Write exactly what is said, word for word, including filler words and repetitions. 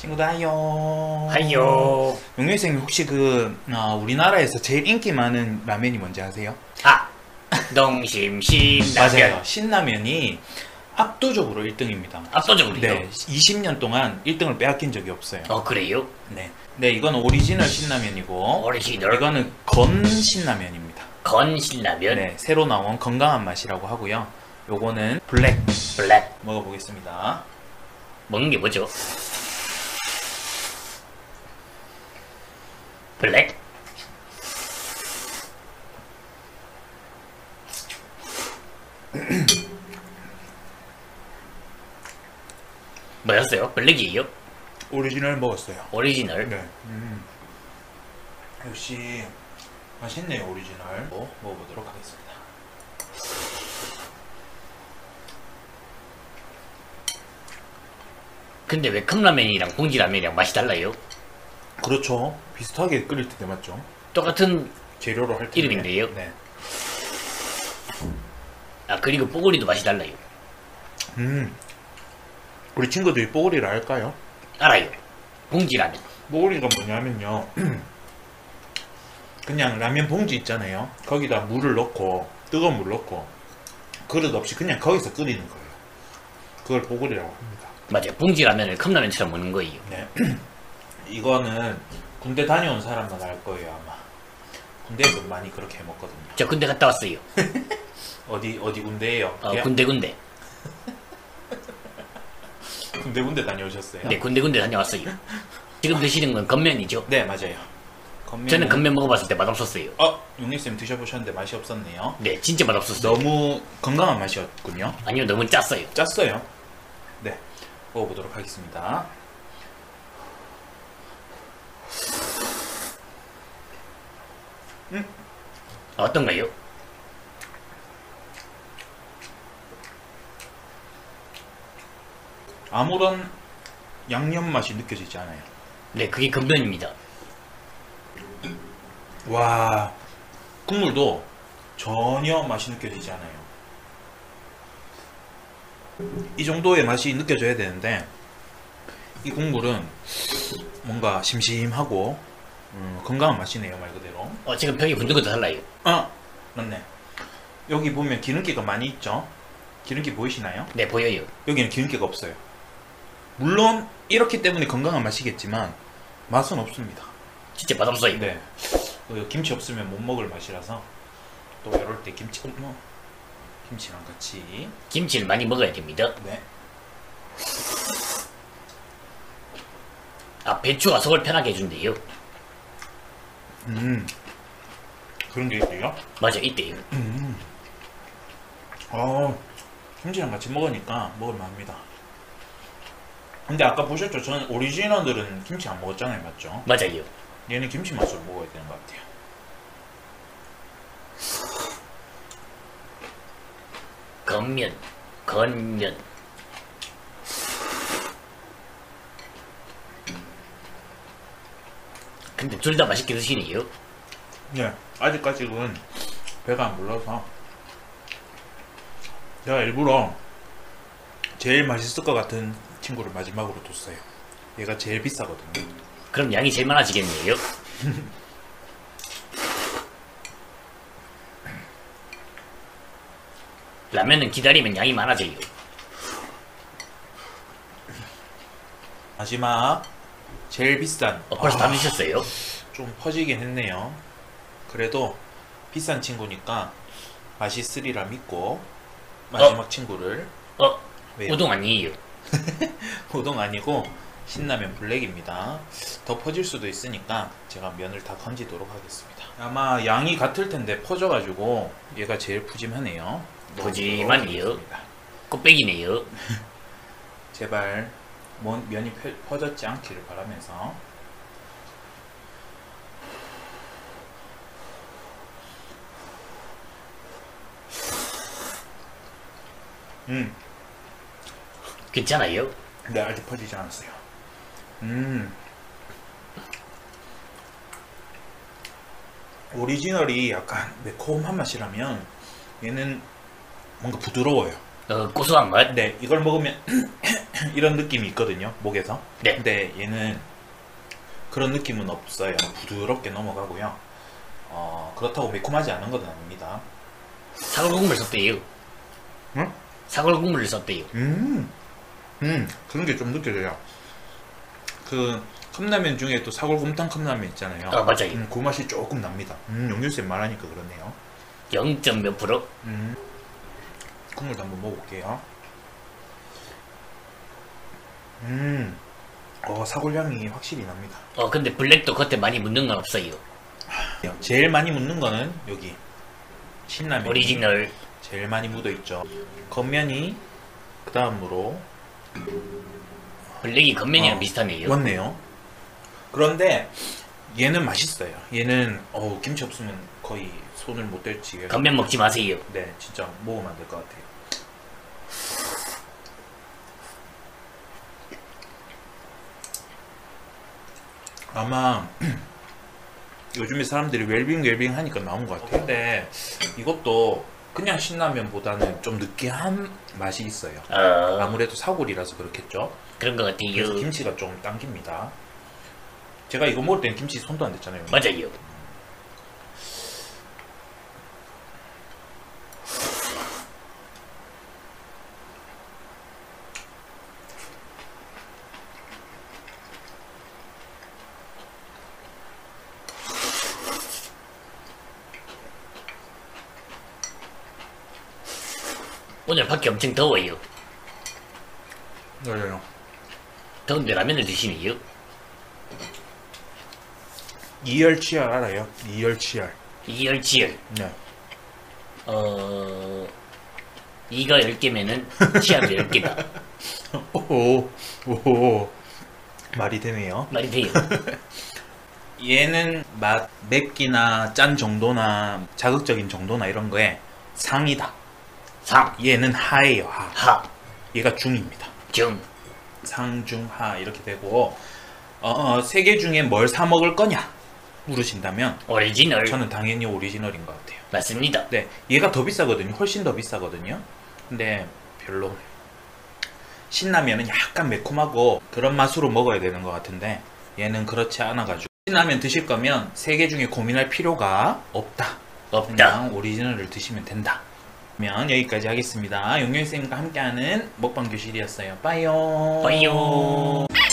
친구들 하요. 하요. 용렬생님 혹시 그 어, 우리나라에서 제일 인기 많은 라면이 뭔지 아세요? 아, 농심 신라면. 맞아요. 신라면이 압도적으로 일 등입니다. 압도적으로요? 네, 이십 년 동안 일 등을 빼앗긴 적이 없어요. 어, 그래요? 네, 네 이건 오리지널 신라면이고 오리지널. 이거는 건 신라면입니다. 건 신라면. 네, 새로 나온 건강한 맛이라고 하고요. 요거는 블랙. 블랙. 먹어보겠습니다. 먹는 게 뭐죠? 블랙. 뭐였어요? 블랙이에요? 오리지널 먹었어요. 오리지널. 네. 음. 역시 맛있네요, 오리지널. 어, 먹어보도록 하겠습니다. 근데 왜 컵라면이랑 봉지라면이랑 맛이 달라요? 그렇죠. 비슷하게 끓일 텐데 맞죠? 똑같은 재료로 할 텐데. 이름인데요? 네. 아, 그리고 뽀글이도 맛이 달라요. 음. 우리 친구들이 뽀글이를 알까요? 알아요. 봉지라면. 뽀글이가 뭐냐면요. 그냥 라면 봉지 있잖아요. 거기다 물을 넣고 뜨거운 물 넣고 그릇 없이 그냥 거기서 끓이는 거예요. 그걸 뽀글이라고 합니다. 맞아요. 봉지라면을 컵라면처럼 먹는 거예요. 네. 이거는 군대 다녀온 사람만 알 거예요, 아마. 군대에서 많이 그렇게 해 먹거든요. 저 군대 갔다 왔어요. 어디 어디 군대예요? 어, 예? 군대 군대. 군대 군대 다녀오셨어요? 네, 군대 군대 다녀왔어요. 지금 드시는 건 건면이죠? 네, 맞아요. 건면은... 저는 건면 먹어봤을 때 맛없었어요. 어, 용리쌤 드셔보셨는데 맛이 없었네요. 네, 진짜 맛없었어요. 너무 건강한 맛이었군요. 아니요, 너무 짰어요. 짰어요. 네, 먹어보도록 하겠습니다. 음, 어떤가요? 아무런 양념 맛이 느껴지지 않아요. 네, 그게 건면입니다. 와, 국물도 전혀 맛이 느껴지지 않아요. 이 정도의 맛이 느껴져야 되는데 이 국물은 뭔가 심심하고 음, 건강한 맛이네요, 말 그대로. 어, 지금 벽이 붉은 것도 달라요. 아, 맞네. 여기 보면 기름기가 많이 있죠? 기름기 보이시나요? 네, 보여요. 여기는 기름기가 없어요. 물론 이렇기 때문에 건강한 맛이겠지만 맛은 없습니다. 진짜 맛없어요. 네. 그 김치 없으면 못 먹을 맛이라서 또 이럴 때 김치 어, 김치랑 같이. 김치를 많이 먹어야 됩니다. 네. 아, 배추가 속을 편하게 해준대요. 음. 그런 게 있대요? 맞아, 이때요. 음. 어, 김치랑 같이 먹으니까 먹을만합니다. 근데 아까 보셨죠? 저는 오리지널들은 김치 안 먹었잖아요, 맞죠? 맞아요. 얘는 김치 맛으로 먹어야 되는 것 같아요. 건면, 건면. 근데 둘 다 맛있게 드시네요. 네, 아직까지는 배가 안 불러서 제가 일부러 제일 맛있을 것 같은 친구를 마지막으로 뒀어요. 얘가 제일 비싸거든요. 그럼 양이 제일 많아지겠네요. 라면은 기다리면 양이 많아져요. 마지막 제일 비싼. 어, 벌써 다 아, 드셨어요? 좀 퍼지긴 했네요. 그래도 비싼 친구니까 맛있으리라 믿고 마지막 친구를. 어, 왜요? 우동 아니에요. 우동 아니고 신라면 블랙입니다. 더 퍼질 수도 있으니까 제가 면을 다 건지도록 하겠습니다. 아마 양이 같을 텐데 퍼져가지고 얘가 제일 푸짐하네요. 푸짐하네요. 꽃배기네요. 제발 면이 퍼졌지 않기를 바라면서. 음, 괜찮아요? 네, 아직 퍼지지 않았어요. 음, 오리지널이 약간 매콤한 맛이라면 얘는 뭔가 부드러워요. 어, 고소한 맛? 네, 이걸 먹으면 이런 느낌이 있거든요, 목에서. 네. 근데 얘는 그런 느낌은 없어요. 부드럽게 넘어가고요. 어, 그렇다고 매콤하지 않은 건 아닙니다. 사골 국물 썼대요. 응? 사골 국물을 썼대요. 음, 음, 그런 게 좀 느껴져요. 그 컵라면 중에 또 사골곰탕 컵라면 있잖아요. 아, 맞아요. 음, 그 맛이 조금 납니다. 음, 용일쌤 말하니까 그러네요. 영 점 몇 프로? 음, 국물도 한번 먹어볼게요. 음, 어, 사골 향이 확실히 납니다. 어 근데 블랙도 겉에 많이 묻는 건 없어요. 제일 많이 묻는 거는 여기 신라면 오리지널. 제일 많이 묻어 있죠. 겉면이 그 다음으로 블랙이 겉면이랑 어, 비슷하네요. 맞네요. 그런데 얘는 맛있어요. 얘는 어우, 김치 없으면 거의 손을 못 댈지. 겉면 먹지 마세요. 네, 진짜 먹으면 안 될 것 같아요. 아마 요즘에 사람들이 웰빙 웰빙 하니까 나온 것 같아요. 근데 이것도 그냥 신라면보다는 좀 느끼한 맛이 있어요. 어 아무래도 사골이라서 그렇겠죠. 그런 것 그래서 같아요. 김치가 좀 당깁니다. 제가 이거 먹을 때는 김치 손도 안 댔잖아요. 맞아요. 오늘 밖에 엄청 더워요. 맞아요. 더운데 라면을 드시네요. 이열치열 알아요? 이열치열. 이열치열. 네. 어 이가 열 개면은 치아도 열 개다. 오, 오, 말이 되네요. 말이 돼요. 얘는 맛 맵기나 짠 정도나 자극적인 정도나 이런 거에 상이다. 상, 얘는 하예요. 하. 하, 얘가 중입니다. 중. 상중하 이렇게 되고 어, 어, 세 개 중에 뭘 사 먹을 거냐 물으신다면 오리지널. 저는 당연히 오리지널인 것 같아요. 맞습니다. 네, 얘가 더 비싸거든요. 훨씬 더 비싸거든요. 근데 별로 신라면은 약간 매콤하고 그런 맛으로 먹어야 되는 것 같은데 얘는 그렇지 않아가지고 신라면 드실 거면 세 개 중에 고민할 필요가 없다. 없다. 그냥 오리지널을 드시면 된다. 그러면 여기까지 하겠습니다. 용용쌤과 함께하는 먹방 교실이었어요. 빠이요. 빠이요.